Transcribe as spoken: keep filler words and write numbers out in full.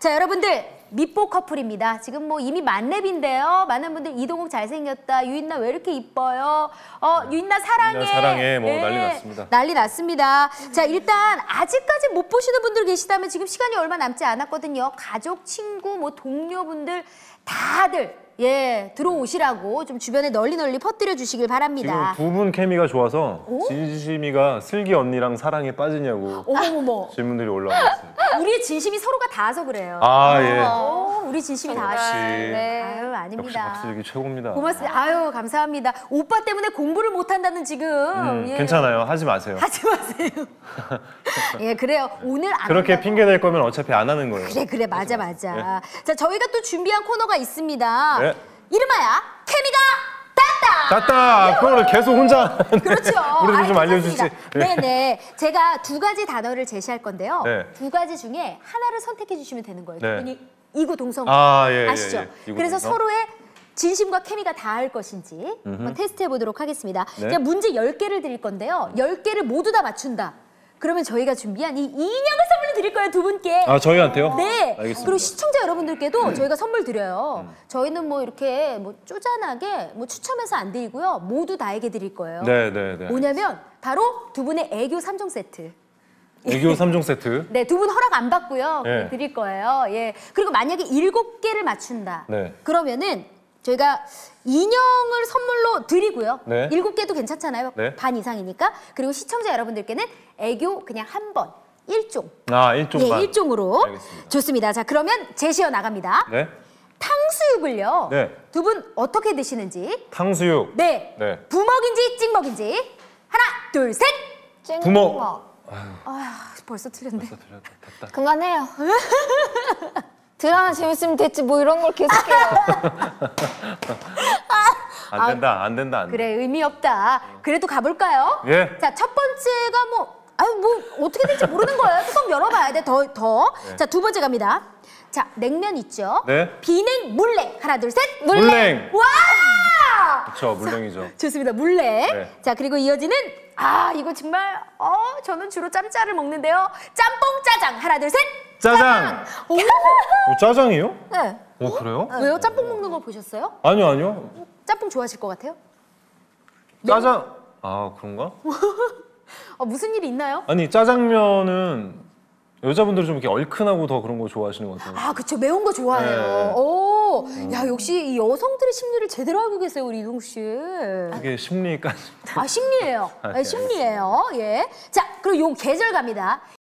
자, 여러분들 밑보 커플입니다. 지금 뭐 이미 만렙인데요. 많은 분들 이동욱 잘생겼다. 유인나 왜 이렇게 이뻐요? 어, 유인나 사랑해. 유인나 사랑해. 뭐 난리 났습니다. 난리 났습니다. 자, 일단 아직까지 못 보시는 분들 계시다면 지금 시간이 얼마 남지 않았거든요. 가족, 친구, 뭐 동료분들 다들 예, 들어오시라고 좀 주변에 널리 널리 퍼뜨려 주시길 바랍니다. 지금 두 분 케미가 좋아서 오? 진심이가 슬기 언니랑 사랑에 빠지냐고 어머머머. 질문들이 올라오고 있어요. 우리의 진심이 서로가 닿아서 그래요. 아, 예. 어, 우리 진심이 닿아서. 네. 아유, 역시 아닙니다. 박슬기 최고입니다. 고맙습니다. 아유, 감사합니다. 오빠 때문에 공부를 못한다는 지금. 음, 예. 괜찮아요. 하지 마세요. 하지 마세요. 예, 그래요. 오늘 안 그렇게 한다고. 핑계 낼 거면 어차피 안 하는 거예요. 그래, 그래. 맞아, 맞아. 네. 자, 저희가 또 준비한 코너가 있습니다. 네. 이름하여 케미가 닿다! 닿다! 그거를 계속 혼자. 그렇죠. 우리도 좀 아, 알려주지. 괜찮습니다. 네네. 제가 두 가지 단어를 제시할 건데요. 네. 두 가지 중에 하나를 선택해 주시면 되는 거예요. 네. 두 분이 이구동성 아, 예, 예, 아시죠? 예. 이구동성. 그래서 서로의 진심과 케미가 닿을 것인지 한번 테스트해 보도록 하겠습니다. 네. 제가 문제 열 개를 드릴 건데요. 열 개를 모두 다 맞춘다. 그러면 저희가 준비한 이 인형을 선물로 드릴 거예요, 두 분께. 아, 저희한테요? 네. 알겠습니다. 그리고 시청자 여러분들께도 저희가 선물 드려요. 저희는 뭐 이렇게 뭐 쪼잔하게 뭐 추첨해서 안 드리고요. 모두 다에게 드릴 거예요. 네, 네, 네. 뭐냐면 바로 두 분의 애교 삼 종 세트. 애교 삼 종 세트. 네, 두 분 허락 안 받고요. 네. 드릴 거예요. 예. 그리고 만약에 일곱 개를 맞춘다. 네. 그러면은 저희가 인형을 선물로 드리고요. 네. 일곱 개도 괜찮잖아요. 네. 반 이상이니까. 그리고 시청자 여러분들께는 애교 그냥 한 번, 일종. 아, 일종만. 예, 일종으로. 알겠습니다. 좋습니다. 자, 그러면 제시어 나갑니다. 네. 탕수육을요. 네. 두 분 어떻게 드시는지. 탕수육. 네. 네. 부먹인지 찍먹인지. 하나, 둘, 셋. 부먹. 아, 벌써 틀렸네. 벌써 들렸다. 됐다. 그만해요. 드라마 재밌으면 됐지 뭐 이런 걸 계속해요. 안 된다, 안 된다, 안 된다. 그래, 의미 없다. 그래도 가볼까요? 예. 자, 첫 번째가 뭐, 아유, 뭐, 어떻게 될지 모르는 거예요. 뚜껑 열어봐야 돼, 더, 더. 네. 자, 두 번째 갑니다. 자, 냉면 있죠? 네. 비냉, 물냉. 하나, 둘, 셋. 물냉. 와! 그렇죠, 물냉이죠. 좋습니다, 물냉. 네. 자, 그리고 이어지는, 아, 이거 정말, 어, 저는 주로 짬짜를 먹는데요. 짬뽕 짜장. 하나, 둘, 셋. 짜장. 오! 어, 짜장이요? 네. 어, 그래요? 왜요? 짬뽕 먹는 거 보셨어요? 아니요, 아니요. 짬뽕 좋아하실 것 같아요? 짜장. 아, 그런가? 어, 무슨 일이 있나요? 아니, 짜장면은 여자분들은 좀 이렇게 얼큰하고 더 그런 거 좋아하시는 것 같아요. 아, 그쵸. 매운 거 좋아해요. 네. 오, 야, 역시 이 여성들의 심리를 제대로 알고 계세요, 우리 이동욱 씨. 그게 심리까지. 아, 심리예요. 아, 네, 네, 심리예요. 예. 자, 그리고 요 계절 갑니다.